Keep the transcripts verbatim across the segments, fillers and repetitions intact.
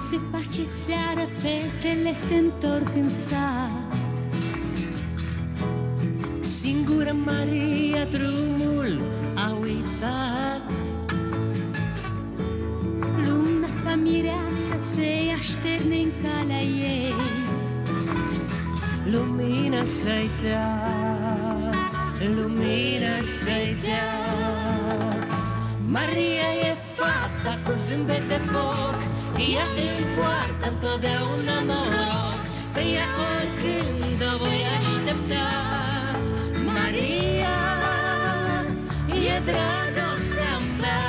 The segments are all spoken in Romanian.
Se face seară, fetele se întorc în sat. Singură Maria drumul a uitat. Luna ca mireasă se așterne în calea ei. Lumina să-i dea, lumina să-i dea. Maria e fata cu zâmbet de foc, ea îmi poartă întotdeauna noroc, pe ea oricând o voi aștepta. Maria e dragostea mea.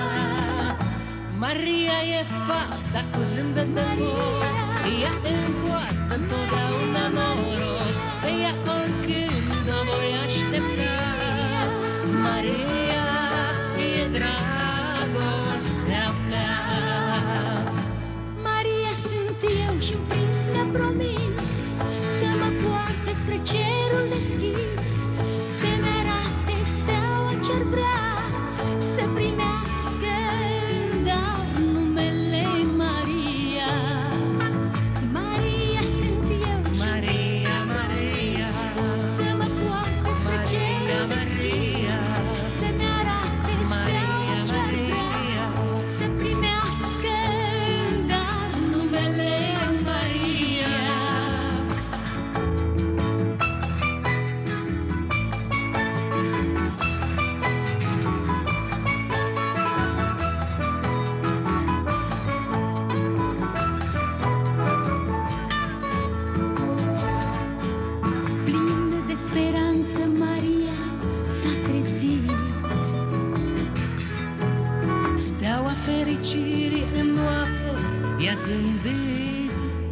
Maria e fata cu zâmbet de foc, ea îmi poartă întotdeauna noroc, pe ea oricând o voi aștepta. Maria e dragostea mea. Maria sunt eu și un prinț mi-a promis să mă poarte spre cerul deschis, să-mi arate steaua ce-ar vrea, să primească în dar numele Maria. Maria sunt eu și Maria, Maria, să mă poarte spre cerul deschis, să-mi arate steaua ce-ar vrea, să primească în dar numele Maria. Plină de speranță, Maria s-a trezit. steaua fericirii în noapte i-a zâmbit.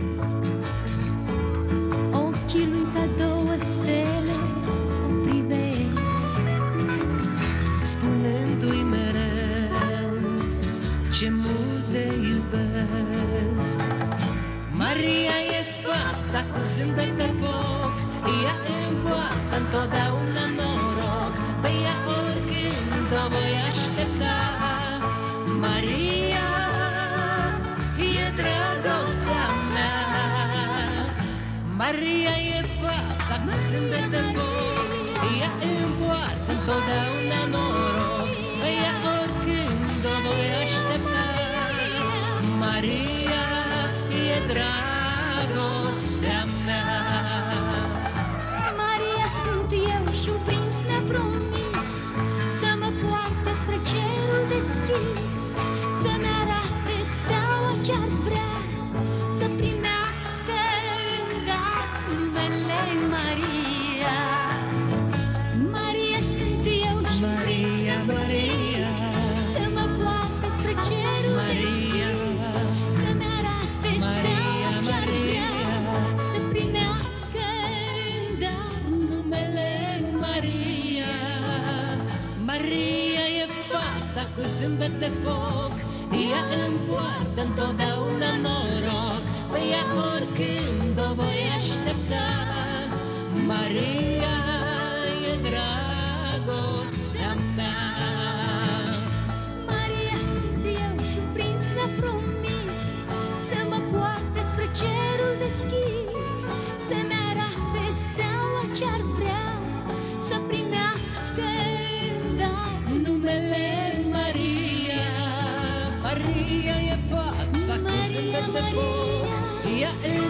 Ochii lui ca două stele o privesc, Spunându-i mereu ce mult te iubesc. Maria e fata cu zâmbet de foc, ea îmi poartă întotdeauna noroc, pe ea oricând o voi aștepta. Maria e dragostea mea. Maria e fata cu zâmbet de foc, ea îmi poartă întotdeauna noroc, pe ea oricând o voi aștepta. Maria e dragostea mea. Maria sunt eu și un prinț mi-a promis să mă poarte spre cerul deschis, să-mi arate steaua ce-ar vrea, să primească în dar numele Maria. Maria sunt eu și un Maria, Maria, să mă poarte spre cerul Maria, deschis, să-mi arate steaua ce-ar vrea, să primească în dar numele Maria. Maria e fata cu zâmbet de foc, ea îmi poartă întotdeauna noroc, pe ea oricând o voi aștepta. Maria e dragostea mea. Maria sunt eu și un prinț mi-a promis să mă poarte spre cerul deschis, să-mi arate steaua ce-ar vrea, să primească în dar Numele Maria. Maria e fata cu zâmbet de foc, ea îmi